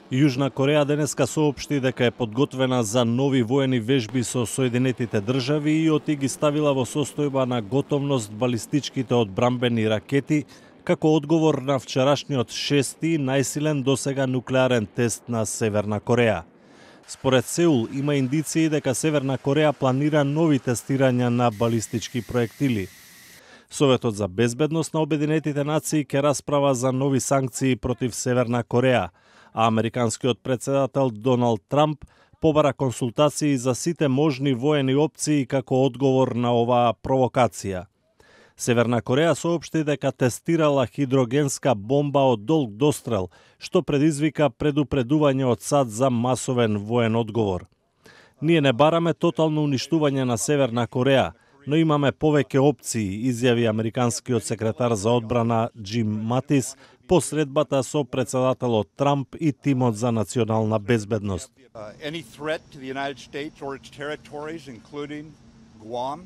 Јужна Кореја денеска соопшти дека е подготвена за нови воени вежби со Соединетите држави и оти ги ставила во состојба на готовност балистичките одбрамбени ракети како одговор на вчерашниот шести најсилен досега нуклеарен тест на Северна Кореја. Според Сеул има индиции дека Северна Кореја планира нови тестирања на балистички проектили. Советот за безбедност на Обединетите нации ќе расправа за нови санкции против Северна Кореја, а американскиот председател Доналд Трамп побара консултации за сите можни воени опции како одговор на оваа провокација. Северна Кореја соопшти дека тестирала хидрогенска бомба од долг дострел, што предизвика предупредување од САД за масовен воен одговор. Ние не бараме тотално уништување на Северна Кореја, но имаме повеќе опции, изјави американскиот секретар за одбрана Џим Матис по средбата со председателот Трамп и тимот за национална безбедност. Any threat to the United States or its territories, including Guam,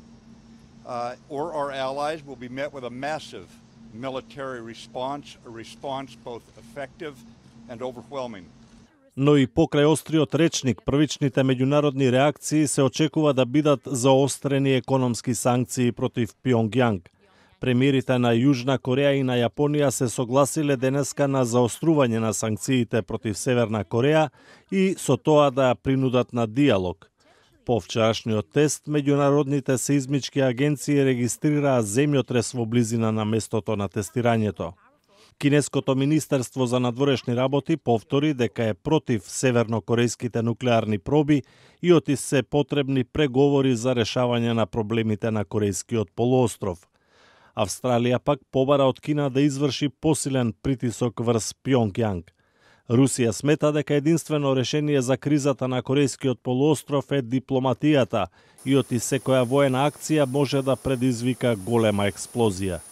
or our allies, will be met with a massive military response, a response both effective and overwhelming. Но и покрај остриот речник, првичните меѓународни реакции се очекува да бидат заострени економски санкции против Пјонгјанг. Премиерите на Јужна Кореја и на Јапонија се согласиле денеска на заострување на санкциите против Северна Кореја и со тоа да ја принудат на диалог. По вчерашниот тест, меѓународните сеизмички агенции регистрираа земјотрес во близина на местото на тестирањето. Кинеското министерство за надворешни работи повтори дека е против севернокорејските нуклеарни проби и оти се потребни преговори за решавање на проблемите на Корејскиот полуостров. Австралија пак побара од Кина да изврши посилен притисок врз Пјонгјанг. Русија смета дека единствено решение за кризата на Корејскиот полуостров е дипломатијата и оти секоја воена акција може да предизвика голема експлозија.